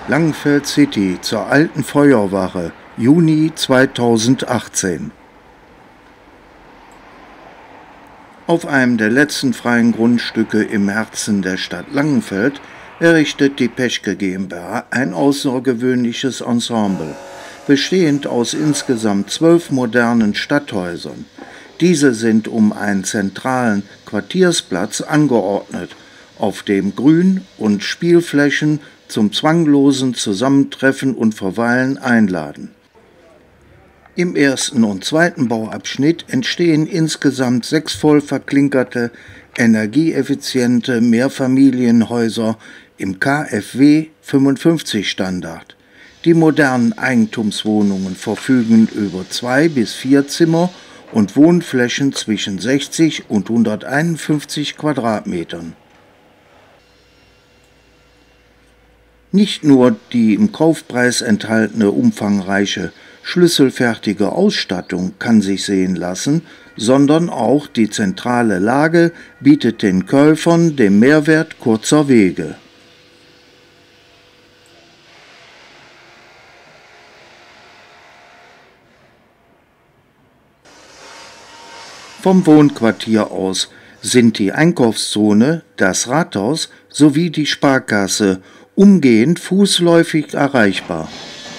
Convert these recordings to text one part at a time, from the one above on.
Langenfeld City zur Alten Feuerwache, Juni 2018. Auf einem der letzten freien Grundstücke im Herzen der Stadt Langenfeld errichtet die Peschke GmbH ein außergewöhnliches Ensemble, bestehend aus insgesamt 12 modernen Stadthäusern. Diese sind um einen zentralen Quartiersplatz angeordnet, auf dem Grün- und Spielflächen zum zwanglosen Zusammentreffen und Verweilen einladen. Im ersten und zweiten Bauabschnitt entstehen insgesamt 6 voll verklinkerte, energieeffiziente Mehrfamilienhäuser im KfW 55 Standard. Die modernen Eigentumswohnungen verfügen über 2 bis 4 Zimmer und Wohnflächen zwischen 60 und 151 Quadratmetern. Nicht nur die im Kaufpreis enthaltene umfangreiche, schlüsselfertige Ausstattung kann sich sehen lassen, sondern auch die zentrale Lage bietet den Käufern den Mehrwert kurzer Wege. Vom Wohnquartier aus sind die Einkaufszone, das Rathaus sowie die Sparkasse umgehend fußläufig erreichbar.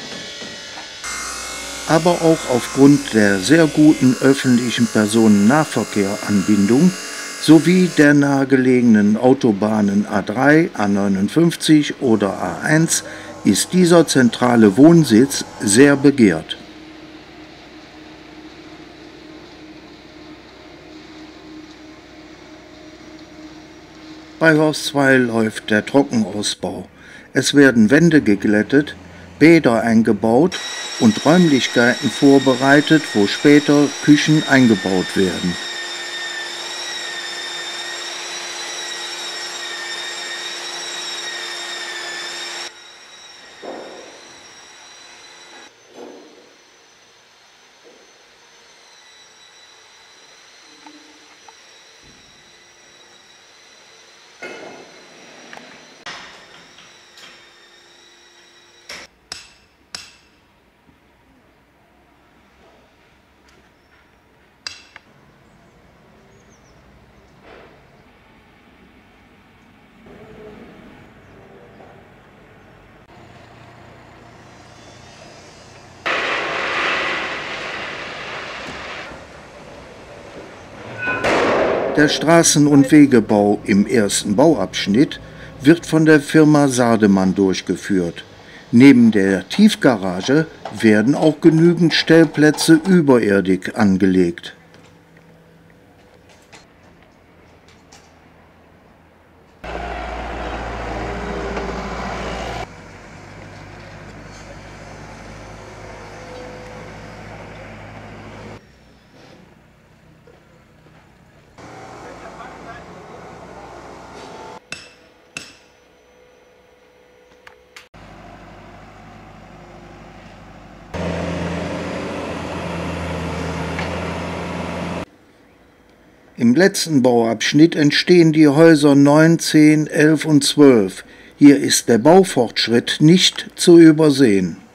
Aber auch aufgrund der sehr guten öffentlichen Personennahverkehranbindung sowie der nahegelegenen Autobahnen A3, A59 oder A1 ist dieser zentrale Wohnsitz sehr begehrt. Bei Haus 2 läuft der Trockenausbau. Es werden Wände geglättet, Bäder eingebaut und Räumlichkeiten vorbereitet, wo später Küchen eingebaut werden. Der Straßen- und Wegebau im ersten Bauabschnitt wird von der Firma Sardemann durchgeführt. Neben der Tiefgarage werden auch genügend Stellplätze überirdisch angelegt. Im letzten Bauabschnitt entstehen die Häuser 9, 10, 11 und 12. Hier ist der Baufortschritt nicht zu übersehen.